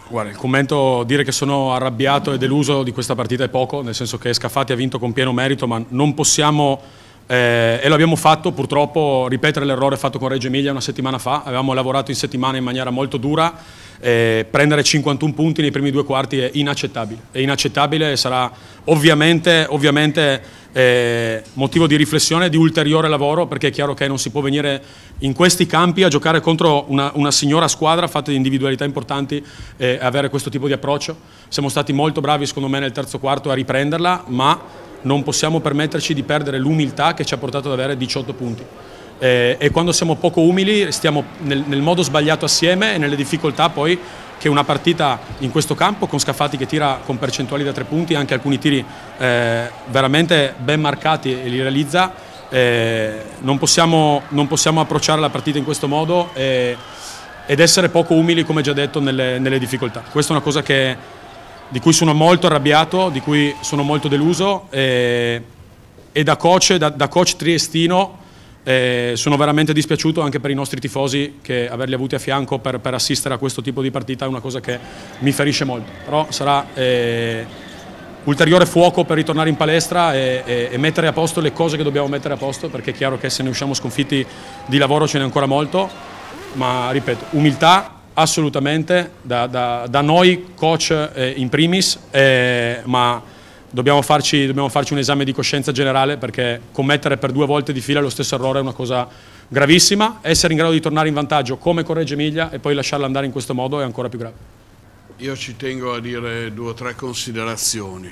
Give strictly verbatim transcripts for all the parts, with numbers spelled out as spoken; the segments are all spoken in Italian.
Guarda, il commento, dire che sono arrabbiato e deluso di questa partita è poco, nel senso che Scafati ha vinto con pieno merito, ma non possiamo, eh, e lo abbiamo fatto purtroppo, ripetere l'errore fatto con Reggio Emilia una settimana fa. Avevamo lavorato in settimana in maniera molto dura, eh, prendere cinquantuno punti nei primi due quarti è inaccettabile, è inaccettabile e sarà ovviamente, ovviamente eh, motivo di riflessione e di ulteriore lavoro, perché è chiaro che non si può venire in questi campi a giocare contro una, una signora squadra fatta di individualità importanti e avere questo tipo di approccio. Siamo stati molto bravi secondo me nel terzo quarto a riprenderla, ma non possiamo permetterci di perdere l'umiltà che ci ha portato ad avere diciotto punti. Eh, e quando siamo poco umili stiamo nel, nel modo sbagliato assieme e nelle difficoltà poi che una partita in questo campo con Scafati che tira con percentuali da tre punti, anche alcuni tiri eh, veramente ben marcati e li realizza, eh, non, possiamo, non possiamo approcciare la partita in questo modo e, ed essere poco umili, come già detto, nelle, nelle difficoltà. Questa è una cosa che, di cui sono molto arrabbiato, di cui sono molto deluso e, e da coach, da, da coach triestino Eh, sono veramente dispiaciuto anche per i nostri tifosi, che averli avuti a fianco per, per assistere a questo tipo di partita è una cosa che mi ferisce molto, però sarà eh, ulteriore fuoco per ritornare in palestra e, e, e mettere a posto le cose che dobbiamo mettere a posto, perché è chiaro che se ne usciamo sconfitti di lavoro ce n'è ancora molto, ma ripeto, umiltà assolutamente da, da, da noi coach eh, in primis, eh, ma Dobbiamo farci, dobbiamo farci un esame di coscienza generale, perché commettere per due volte di fila lo stesso errore è una cosa gravissima. Essere in grado di tornare in vantaggio come con Reggio Emilia e poi lasciarla andare in questo modo è ancora più grave. Io ci tengo a dire due o tre considerazioni.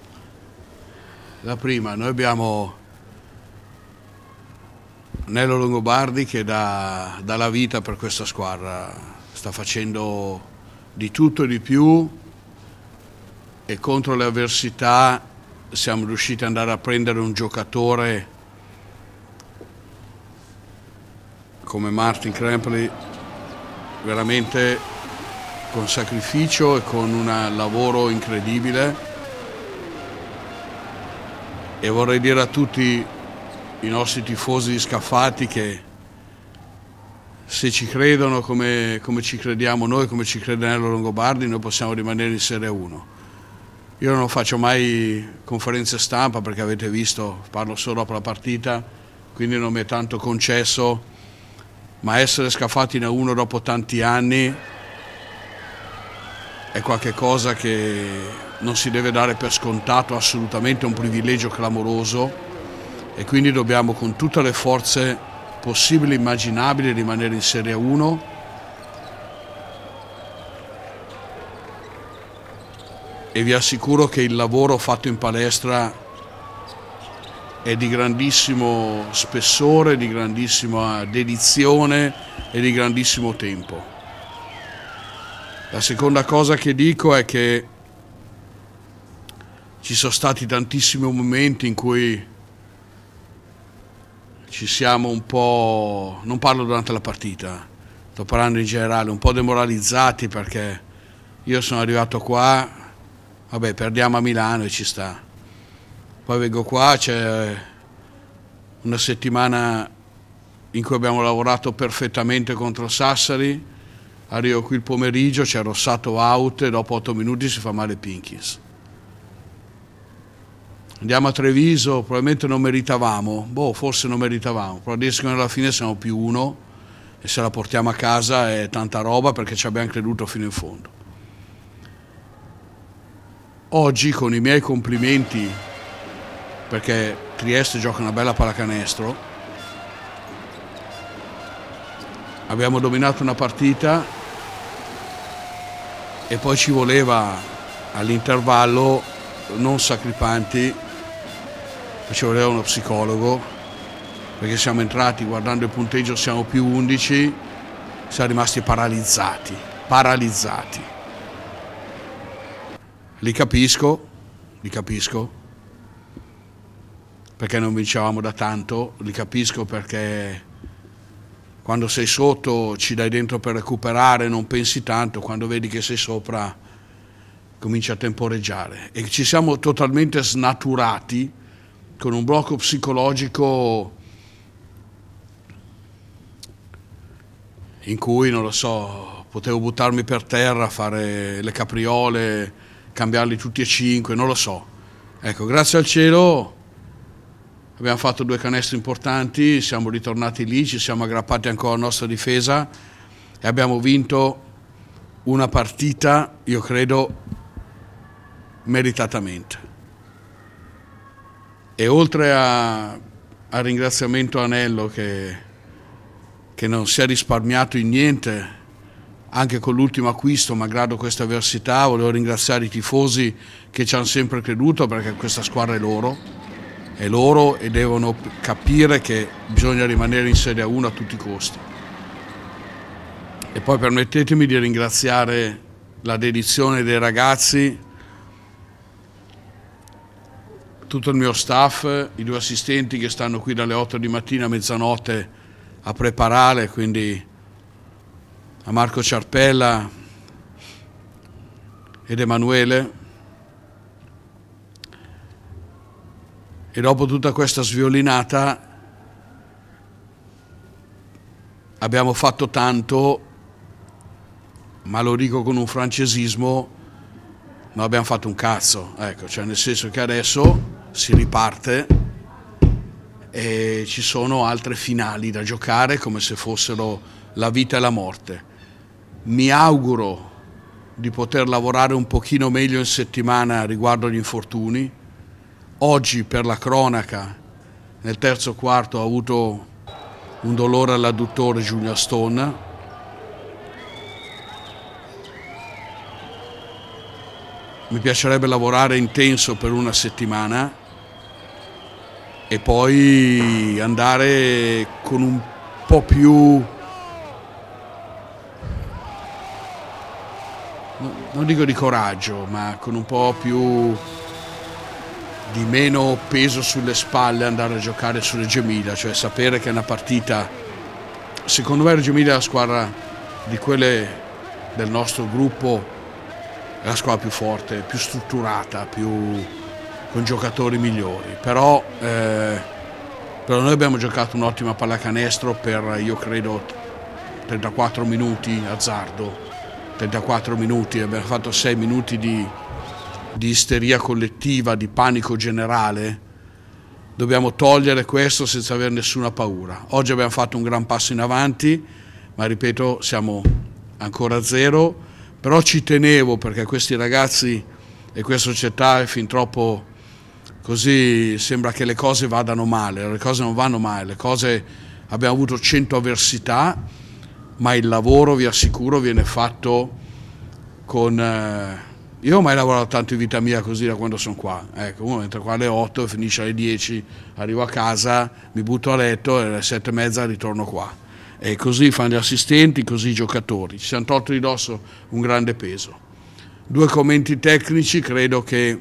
La prima, noi abbiamo Nello Longobardi che dà, dà la vita per questa squadra, sta facendo di tutto e di più, e contro le avversità siamo riusciti ad andare a prendere un giocatore come Martin Krempelli veramente con sacrificio e con un lavoro incredibile, e vorrei dire a tutti i nostri tifosi di Scafati che se ci credono come, come ci crediamo noi, come ci crede Nello Longobardi, noi possiamo rimanere in Serie uno. Io non faccio mai conferenze stampa perché avete visto, parlo solo dopo la partita, quindi non mi è tanto concesso, ma essere Scafati in A uno dopo tanti anni è qualcosa che non si deve dare per scontato, assolutamente, è un privilegio clamoroso, e quindi dobbiamo con tutte le forze possibili e immaginabili rimanere in Serie uno. E vi assicuro che il lavoro fatto in palestra è di grandissimo spessore, di grandissima dedizione e di grandissimo tempo. La seconda cosa che dico è che ci sono stati tantissimi momenti in cui ci siamo un po', non parlo durante la partita, sto parlando in generale, un po' demoralizzati, perché io sono arrivato qua, vabbè, perdiamo a Milano e ci sta. Poi vengo qua, c'è una settimana in cui abbiamo lavorato perfettamente contro Sassari, arrivo qui il pomeriggio, c'è Rossato out e dopo otto minuti si fa male Pinkins. Andiamo a Treviso, probabilmente non meritavamo, boh, forse non meritavamo, però adesso che alla fine siamo più uno e se la portiamo a casa è tanta roba, perché ci abbiamo creduto fino in fondo. Oggi, con i miei complimenti, perché Trieste gioca una bella pallacanestro, abbiamo dominato una partita e poi ci voleva all'intervallo, non sacripanti, ci voleva uno psicologo, perché siamo entrati, guardando il punteggio siamo più undici, siamo rimasti paralizzati, paralizzati. Li capisco, li capisco, perché non vincevamo da tanto, li capisco perché quando sei sotto ci dai dentro per recuperare, non pensi tanto, quando vedi che sei sopra cominci a temporeggiare. E ci siamo totalmente snaturati con un blocco psicologico in cui, non lo so, potevo buttarmi per terra, fare le capriole, cambiarli tutti e cinque, non lo so. Ecco, grazie al cielo abbiamo fatto due canestri importanti, siamo ritornati lì, ci siamo aggrappati ancora alla nostra difesa e abbiamo vinto una partita, io credo, meritatamente. E oltre a, al ringraziamento a Anello che, che non si è risparmiato in niente, anche con l'ultimo acquisto, malgrado questa avversità, volevo ringraziare i tifosi che ci hanno sempre creduto, perché questa squadra è loro, è loro e devono capire che bisogna rimanere in Serie uno a tutti i costi. E poi permettetemi di ringraziare la dedizione dei ragazzi, tutto il mio staff, i due assistenti che stanno qui dalle otto di mattina a mezzanotte a preparare, quindi a Marco Ciarpella ed Emanuele. E dopo tutta questa sviolinata abbiamo fatto tanto, ma lo dico con un francesismo, non abbiamo fatto un cazzo, ecco, cioè nel senso che adesso si riparte e ci sono altre finali da giocare come se fossero la vita e la morte. Mi auguro di poter lavorare un pochino meglio in settimana riguardo agli infortuni. Oggi, per la cronaca, nel terzo quarto ho avuto un dolore all'adduttore Julian Stone. Mi piacerebbe lavorare intenso per una settimana e poi andare con un po' più, non dico di coraggio, ma con un po' più di meno peso sulle spalle, andare a giocare su Reggio Emilia, cioè sapere che è una partita, secondo me Reggio Emilia è la squadra di quelle del nostro gruppo, è la squadra più forte, più strutturata, più con giocatori migliori, però, eh, però noi abbiamo giocato un'ottima pallacanestro per, io credo, trentaquattro minuti azzardo, trentaquattro minuti, abbiamo fatto sei minuti di, di isteria collettiva, di panico generale. Dobbiamo togliere questo senza avere nessuna paura. Oggi abbiamo fatto un gran passo in avanti, ma ripeto, siamo ancora a zero, però ci tenevo perché questi ragazzi e questa società è fin troppo così, sembra che le cose vadano male, le cose non vanno male, le cose, abbiamo avuto cento avversità, ma il lavoro, vi assicuro, viene fatto con... Eh, io ho mai lavorato tanto in vita mia così da quando sono qua, ecco, uno entra qua alle otto, finisce alle dieci, arrivo a casa, mi butto a letto e alle sette e mezza ritorno qua. E così fanno gli assistenti, così i giocatori. Ci siamo tolti di dosso un grande peso. Due commenti tecnici, credo che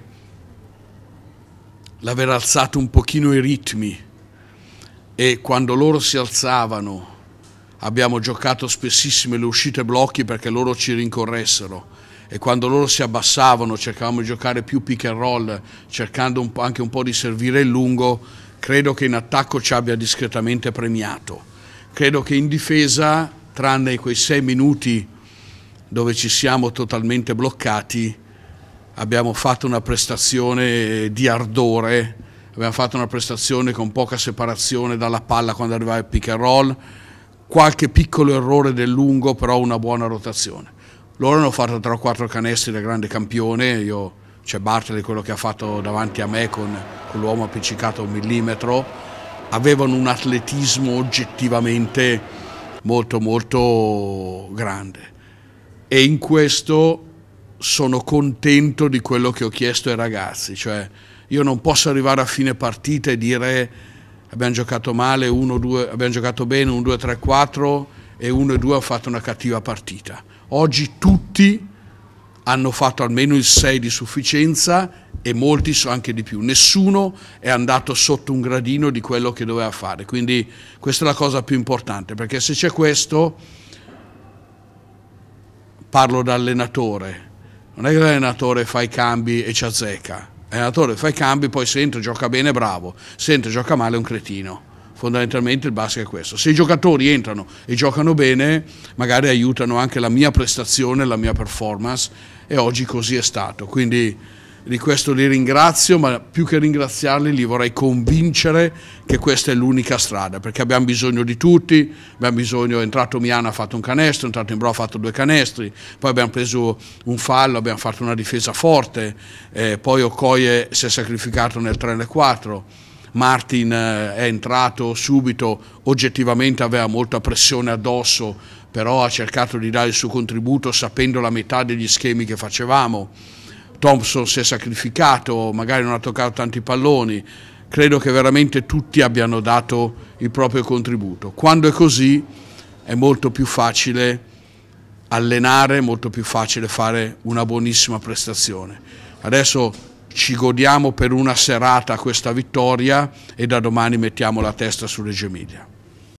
l'aver alzato un pochino i ritmi e quando loro si alzavano abbiamo giocato spessissime le uscite blocchi perché loro ci rincorressero e quando loro si abbassavano cercavamo di giocare più pick and roll cercando un po', anche un po' di servire il lungo, credo che in attacco ci abbia discretamente premiato. Credo che in difesa, tranne quei sei minuti dove ci siamo totalmente bloccati, abbiamo fatto una prestazione di ardore, abbiamo fatto una prestazione con poca separazione dalla palla quando arrivava il pick and roll, qualche piccolo errore del lungo, però una buona rotazione. Loro hanno fatto tre o quattro canestri da grande campione, io, c'è Bartoli, quello che ha fatto davanti a me con, con l'uomo appiccicato a un millimetro, avevano un atletismo oggettivamente molto molto grande e in questo sono contento di quello che ho chiesto ai ragazzi, cioè io non posso arrivare a fine partita e dire abbiamo giocato male, uno, due, abbiamo giocato bene, uno, due, tre, quattro e uno e due hanno fatto una cattiva partita. Oggi tutti hanno fatto almeno il sei di sufficienza e molti so anche di più. Nessuno è andato sotto un gradino di quello che doveva fare, quindi questa è la cosa più importante, perché se c'è questo, parlo da allenatore, non è che l'allenatore fa i cambi e ci azzecca, l'allenatore fa i cambi, poi sente, gioca bene, bravo, sente, gioca male, è un cretino. fondamentalmente il basket è questo. Se i giocatori entrano e giocano bene, magari aiutano anche la mia prestazione, la mia performance, e oggi così è stato. Quindi di questo li ringrazio, ma più che ringraziarli li vorrei convincere che questa è l'unica strada, perché abbiamo bisogno di tutti, abbiamo bisogno, è entrato Miana, ha fatto un canestro, è entrato Imbro, ha fatto due canestri, poi abbiamo preso un fallo, abbiamo fatto una difesa forte, eh, poi Okoye si è sacrificato nel tre e quattro, Martin eh, è entrato subito, oggettivamente aveva molta pressione addosso, però ha cercato di dare il suo contributo sapendo la metà degli schemi che facevamo. Thompson si è sacrificato, magari non ha toccato tanti palloni, credo che veramente tutti abbiano dato il proprio contributo. Quando è così è molto più facile allenare, molto più facile fare una buonissima prestazione. Adesso ci godiamo per una serata questa vittoria e da domani mettiamo la testa su Reggio Emilia.